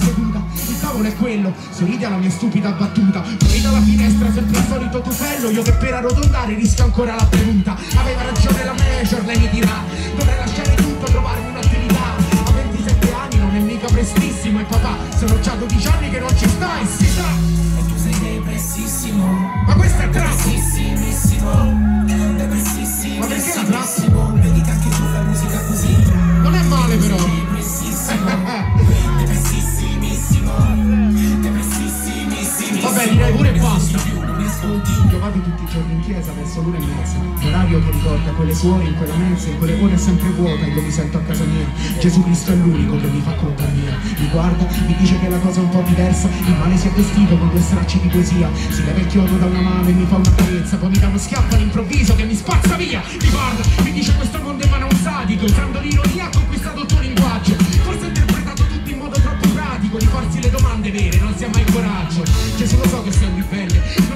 seduta, il tavolo è quello, sorride alla mia stupida battuta. Fuori dalla finestra sempre il solito tufello, io che per arrotondare rischio ancora la premuta. Aveva ragione la major, lei mi dirà, dovrei lasciare tutto, trovarmi un'attività. A 27 anni non è mica prestissimo, e papà, sono già 12 anni che non ci sta e si sa. E tu sei depressissimo. Ma questo è trap! Depressissimo. Ma perché la trap? Vedi che anche tu fai musica così. Non è male però! Depressissimissimo. Vabbè, direi pure basta. Non mi ascolti. Io vado tutti i giorni in chiesa verso l'1:30. L'orario che ricorda quelle suore in quella mensa, in quelle ore sempre vuota, io mi sento a casa mia. Gesù Cristo è l'unico che mi fa compagnia. Mi guarda, mi dice che la cosa è un po' diversa. Il male si è vestito con 2 stracci di poesia. Si leva il chiodo da una mano e mi fa una carezza. Poi mi dà uno schiaffo all'improvviso che mi spazza via. Mi guarda, mi dice questo mondo emana un sadico. Usando l'ironia ha conquistato il tuo linguaggio. Forse ha interpretato tutto in modo troppo pratico. Di farsi le domande vere, non si ha mai il coraggio. Gesù, lo so che sei un ribelle.